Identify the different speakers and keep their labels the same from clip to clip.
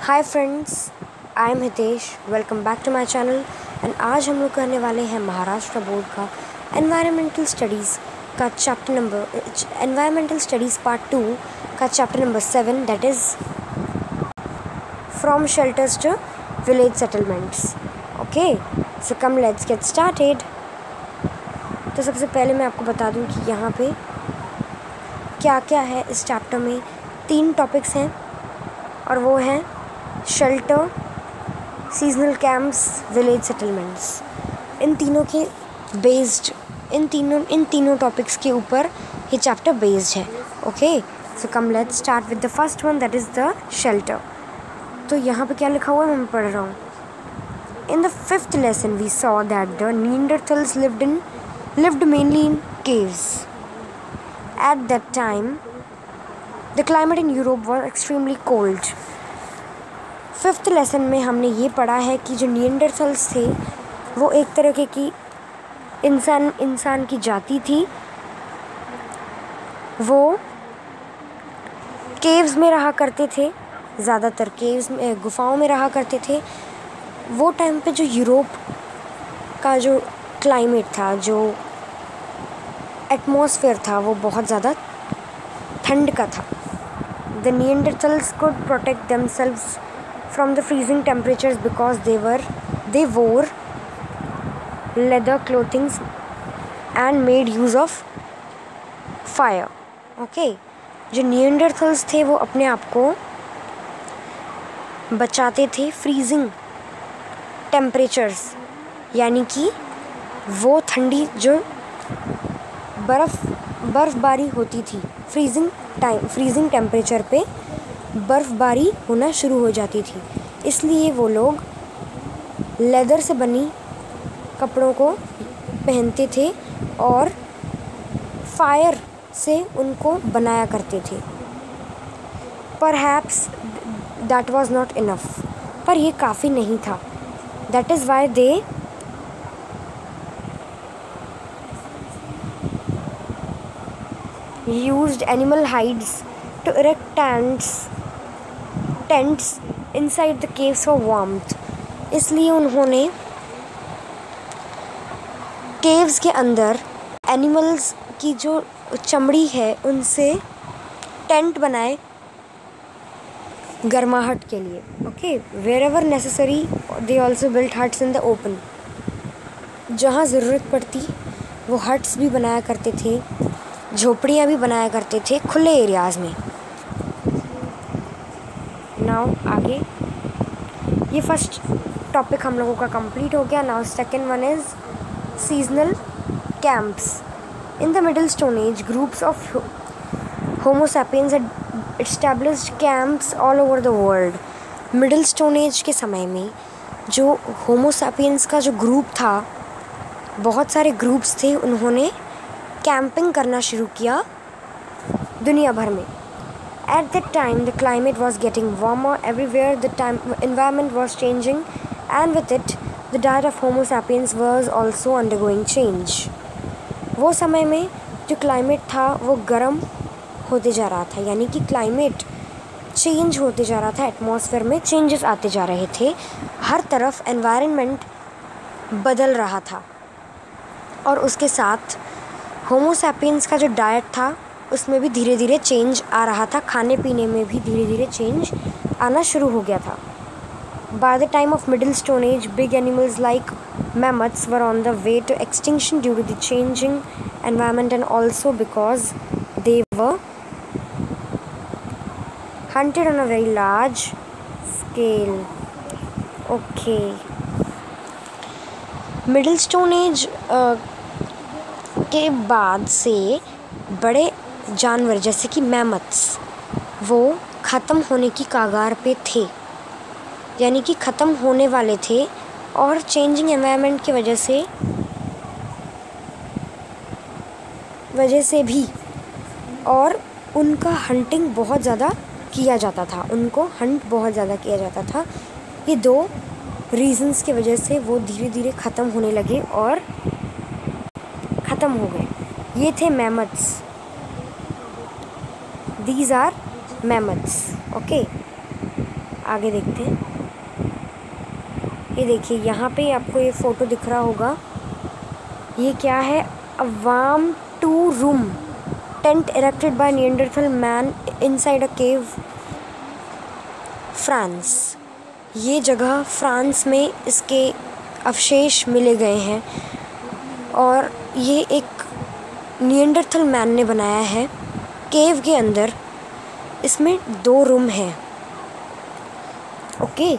Speaker 1: Hi friends, I am Hitesh. Welcome back to my channel. And आज हम लोग करने वाले हैं महाराष्ट्र बोर्ड का एनवायरमेंटल स्टडीज़ का एनवायरमेंटल स्टडीज़ पार्ट 2 का chapter number 7, that is from shelters to village settlements. Okay, so come let's get started. तो सबसे पहले मैं आपको बता दूं कि यहाँ पे क्या क्या है। इस चैप्टर में 3 टॉपिक्स हैं और वो हैं shelter, seasonal camps, village settlements. इन तीनों टॉपिक्स के ऊपर ये चैप्टर बेस्ड है। Okay, so come let's start with the first one, that is the shelter. तो यहाँ पे क्या लिखा हुआ है मैं पढ़ रहा हूँ। In the 5th lesson we saw that the Neanderthals lived mainly in caves. At that time the climate in Europe was extremely cold. 5th lesson में हमने ये पढ़ा है कि जो निएंडरथल्स थे वो एक तरह की इंसान की जाति थी। वो केव्स में रहा करते थे, ज़्यादातर केव्स में, गुफाओं में रहा करते थे। वो टाइम पे जो यूरोप का जो क्लाइमेट था, जो एटमॉस्फेयर था, वो बहुत ज़्यादा ठंड का था। The Neanderthals could protect themselves from the freezing temperatures because they wore leather clothing and made use of fire. Okay, जो Neanderthals थे वो अपने आप को बचाते थे फ्रीजिंग टेम्परेचर्स, यानी कि वो ठंडी जो बर्फ़बारी होती थी, फ्रीजिंग टेम्परेचर पे बर्फ़बारी होना शुरू हो जाती थी। इसलिए वो लोग लेदर से बनी कपड़ों को पहनते थे और फायर से उनको बनाया करते थे। Perhaps that was not enough, पर ये काफ़ी नहीं था। That is why they used animal hides to erect tents inside the caves for warmth. इसलिए उन्होंने केव्स के अंदर एनिमल्स की जो चमड़ी है उनसे टेंट बनाए गर्माहट के लिए। Okay, wherever necessary they also built huts in the open. जहाँ ज़रूरत पड़ती वो हट्स भी बनाया करते थे, झोपड़ियाँ भी बनाया करते थे खुले एरियाज़ में। नाउ आगे, ये फर्स्ट टॉपिक हम लोगों का कंप्लीट हो गया। Now second one is seasonal camps. In the middle stone age groups of homo sapiens had established camps all over the world. Middle stone age के समय में जो होमो सैपियंस का जो ग्रुप था, बहुत सारे ग्रुप्स थे, उन्होंने कैंपिंग करना शुरू किया दुनिया भर में। At that time the climate was getting warmer everywhere, the environment was changing, and with it the diet of Homo sapiens was also undergoing change. वो समय में जो क्लाइमेट था वो गर्म होते जा रहा था, यानी कि क्लाइमेट चेंज होते जा रहा था, एटमॉस्फेयर में चेंजेस आते जा रहे थे, हर तरफ एनवायरनमेंट बदल रहा था। और उसके साथ होमो सैपियंस का जो डाइट था उसमें भी धीरे धीरे चेंज आ रहा था, खाने पीने में भी धीरे धीरे चेंज आना शुरू हो गया था। By the time of middle stone age big animals like mammoths were on the way to extinction due to the changing environment and also because they were hunted on a very large scale. Okay, middle stone age के बाद से बड़े जानवर जैसे कि mammoths वो ख़त्म होने की कगार पे थे, यानी कि ख़त्म होने वाले थे। और चेंजिंग एनवायरनमेंट की वजह से भी और उनका हंटिंग बहुत ज़्यादा किया जाता था, उनको हंट बहुत ज़्यादा किया जाता था। ये 2 रीज़न्स की वजह से वो धीरे धीरे ख़त्म होने लगे और ख़त्म हो गए। ये थे mammoths, these are mammoths. Okay, आगे देखते हैं। ये देखिए यहाँ पे आपको ये फ़ोटो दिख रहा होगा, ये क्या है, a warm two room tent erected by Neanderthal man inside a cave, France. ये जगह फ्रांस में इसके अवशेष मिले गए हैं और ये एक निएंडरथल मैन ने बनाया है केव के अंदर। इसमें 2 रूम हैं। ओके,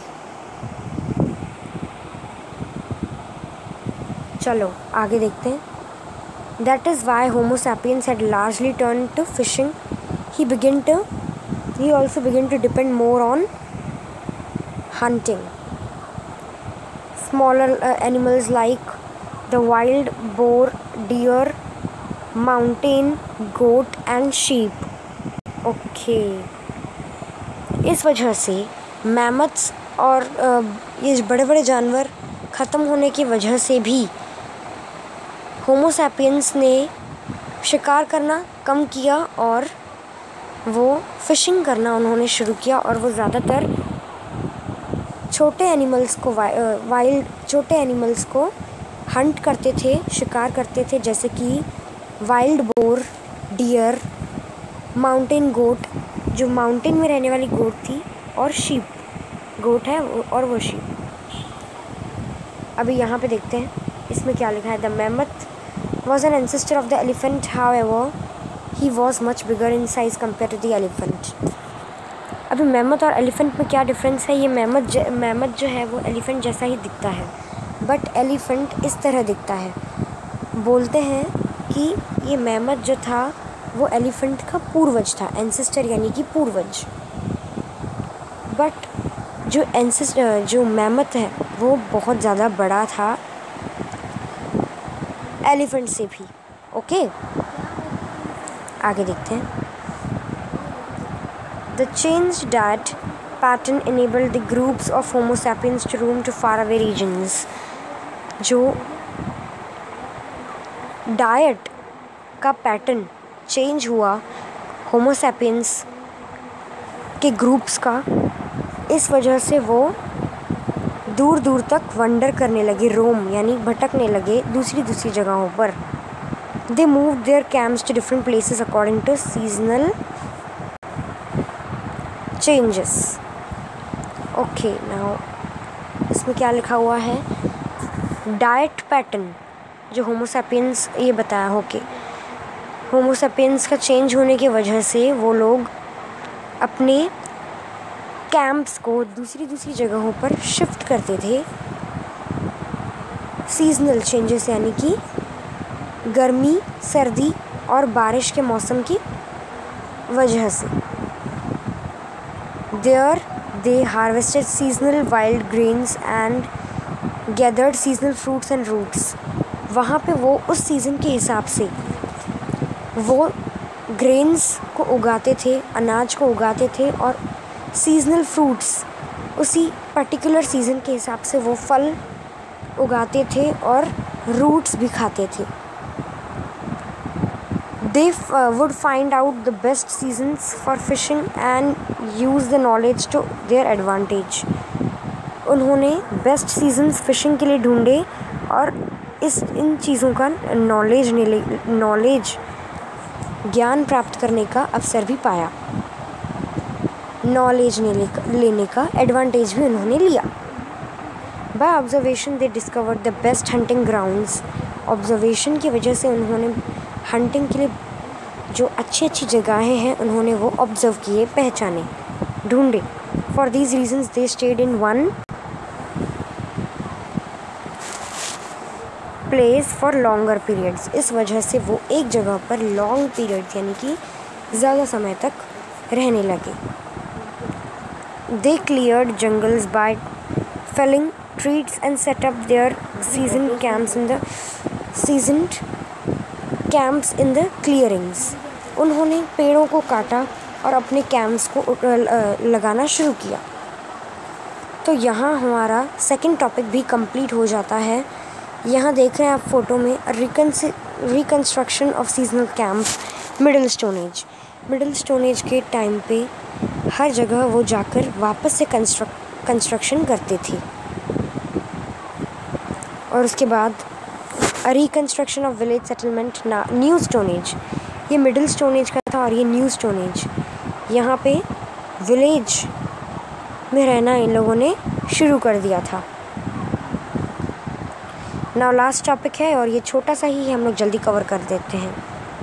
Speaker 1: चलो आगे देखते हैं। That is why Homo sapiens had largely turned to fishing. He also began to depend more on hunting. Smaller animals like the wild boar, deer, mountain goat and sheep. Okay. इस वजह से mammoths और ये बड़े बड़े जानवर ख़त्म होने की वजह से भी होमो सैपियंस ने शिकार करना कम किया और वो फ़िशिंग करना उन्होंने शुरू किया। और वो ज़्यादातर छोटे एनिमल्स को हंट करते थे, शिकार करते थे, जैसे कि wild boar, deer, mountain goat जो माउंटेन में रहने वाली गोट थी, और शीप, गोट है और वो शीप। अभी यहाँ पे देखते हैं इसमें क्या लिखा है। The mammoth was an ancestor of the elephant, however he was much bigger in size compared to the elephant. अभी मैमथ और एलिफेंट में क्या डिफरेंस है। ये मैमथ जो है वो एलिफेंट जैसा ही दिखता है, बट एलिफेंट इस तरह दिखता है। बोलते हैं कि ये मैमथ जो था वो एलिफेंट का पूर्वज था, एंसेस्टर यानी कि पूर्वज। बट जो मैमथ है वो बहुत ज़्यादा बड़ा था एलिफेंट से भी। ओके, आगे देखते हैं। The change diet pattern enabled the groups of homo sapiens to roam to far away regions। जो डाइट का पैटर्न चेंज हुआ होमो सैपियंस के ग्रुप्स का, इस वजह से वो दूर दूर तक वंडर करने लगे, रोम यानी भटकने लगे दूसरी जगहों पर। They move their camps to different places according to seasonal changes. Okay, now इसमें क्या लिखा हुआ है। डाइट पैटर्न जो होमो सैपियंस, ये बताया हो कि होमो सैपियंस का चेंज होने की वजह से वो लोग अपने कैंप्स को दूसरी जगहों पर शिफ्ट करते थे। सीजनल चेंजेस यानी कि गर्मी, सर्दी और बारिश के मौसम की वजह से। There they harvested seasonal wild grains and gathered seasonal fruits and roots. वहाँ पे वो उस सीज़न के हिसाब से वो ग्रेन्स को उगाते थे, अनाज को उगाते थे, और सीजनल फ्रूट्स उसी पर्टिकुलर सीज़न के हिसाब से वो फल उगाते थे और रूट्स भी खाते थे। They would find out the best seasons for fishing and use the knowledge to their advantage. उन्होंने बेस्ट सीजन्स फिशिंग के लिए ढूंढे और इन चीज़ों का नॉलेज ज्ञान प्राप्त करने का अवसर भी पाया। नॉलेज लेने का एडवांटेज भी उन्होंने लिया। By observation they discovered the best hunting grounds. Observation की वजह से उन्होंने हंटिंग के लिए जो अच्छी जगहें हैं उन्होंने वो ऑब्जर्व किए, पहचाने, ढूंढे। For these reasons they stayed in one place for longer periods. इस वजह से वो एक जगह पर लॉन्ग पीरियड यानी कि ज़्यादा समय तक रहने लगे। They cleared jungles by felling trees and set up their seasoned camps in the clearings. उन्होंने पेड़ों को काटा और अपने कैंप्स को लगाना शुरू किया। तो यहाँ हमारा सेकंड टॉपिक भी कंप्लीट हो जाता है। यहाँ देख रहे हैं आप फ़ोटो में reconstruction of seasonal camp middle stone age. Middle stone age के टाइम पे हर जगह वो जाकर वापस से कंस्ट्रक्शन करते थे। और उसके बाद reconstruction of village settlement new stone age, ये मिडिल स्टोन एज का था और ये न्यू स्टोन एज। यहाँ पे विलेज में रहना इन लोगों ने शुरू कर दिया था। नाउ लास्ट टॉपिक है और ये छोटा सा ही हम लोग जल्दी कवर कर देते हैं।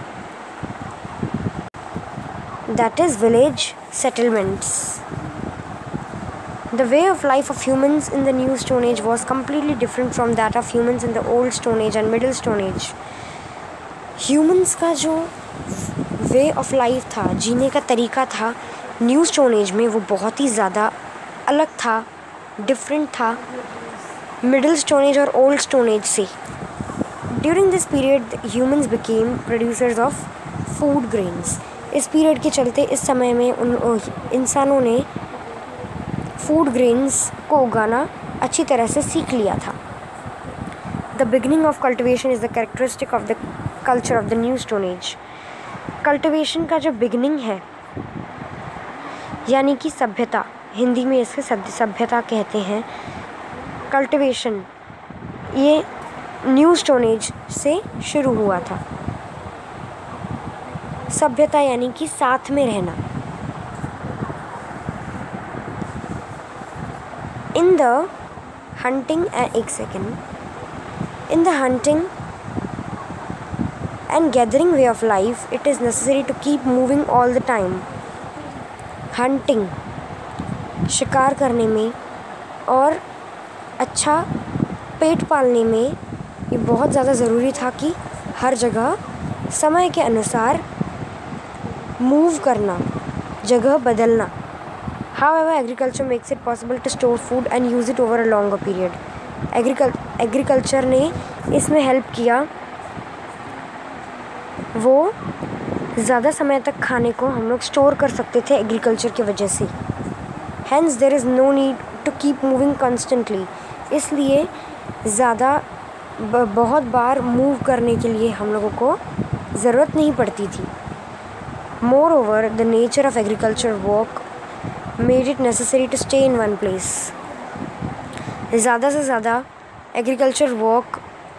Speaker 1: That is village settlements. The way of life of humans in the new Stone Age was completely different from that of humans in the old Stone Age and Middle Stone Age. Humans का जो way of life था, जीने का तरीका था new stone as में, वो बहुत ही ज़्यादा अलग था, डिफरेंट था मिडिल स्टोन एज और ओल्ड स्टोन एज से। During this period humans became producers of food grains. इस पीरियड के चलते इस समय में उन इंसानों ने फूड ग्रेन्स को उगाना अच्छी तरह से सीख लिया था। The beginning of cultivation is the characteristic of the culture of the new stone age. Cultivation का जो बिगनिंग है यानी कि सभ्यता, हिंदी में इसके सभ्यता कहते हैं। कल्टिवेशन ये न्यू स्टोन एज से शुरू हुआ था। सभ्यता यानी कि साथ में रहना। In the hunting and gathering way of life, it is necessary to keep moving all the time. Hunting, शिकार करने में और अच्छा पेट पालने में ये बहुत ज़्यादा ज़रूरी था कि हर जगह समय के अनुसार मूव करना, जगह बदलना। However, agriculture makes it possible to store food and use it over a longer period. Agriculture ने इसमें हेल्प किया, वो ज़्यादा समय तक खाने को हम लोग स्टोर कर सकते थे एग्रीकल्चर की वजह से। Hence, there is no need to keep moving constantly. इसलिए बहुत बार मूव करने के लिए हम लोगों को ज़रूरत नहीं पड़ती थी। Moreover, the nature of agriculture work made it necessary to stay in one place. ज़्यादा से ज़्यादा एग्रीकल्चर वर्क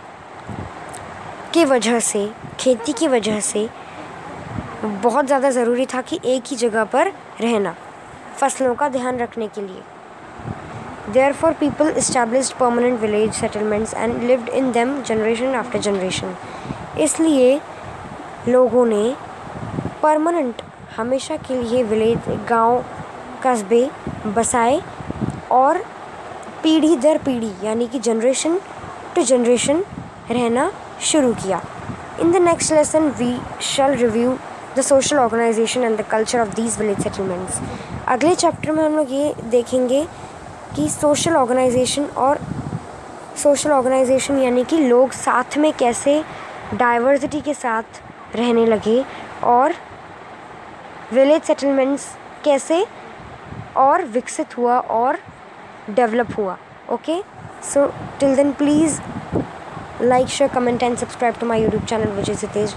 Speaker 1: की वजह से, खेती की वजह से बहुत ज़्यादा ज़रूरी था कि एक ही जगह पर रहना, फसलों का ध्यान रखने के लिए। Therefore, people established permanent village settlements and lived in them generation after generation. इसलिए लोगों ने परमानेंट, हमेशा के लिए विलेज, गांव, कस्बे बसाए और पीढ़ी दर पीढ़ी यानी कि जनरेशन टू जनरेशन रहना शुरू किया। In the next lesson we shall review the social organisation and the culture of these village settlements. अगले चैप्टर में हम लोग ये देखेंगे कि सोशल ऑर्गेनाइजेशन यानी कि लोग साथ में कैसे डाइवर्सिटी के साथ रहने लगे और विलेज सेटलमेंट्स कैसे और विकसित हुआ और डेवलप हुआ। Okay, so till then please like, share, comment and subscribe to my YouTube channel which is Hitesh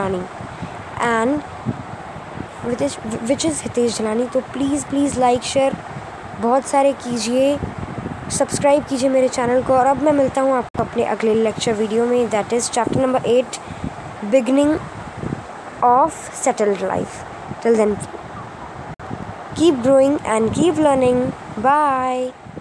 Speaker 1: Dhalani. तो प्लीज़ लाइक, शेयर बहुत सारे कीजिए, सब्सक्राइब कीजिए मेरे चैनल को। और अब मैं मिलता हूँ आपको अपने अगले लेक्चर वीडियो में, that is chapter number 8, beginning of settled life. Till then keep growing and keep learning. Bye.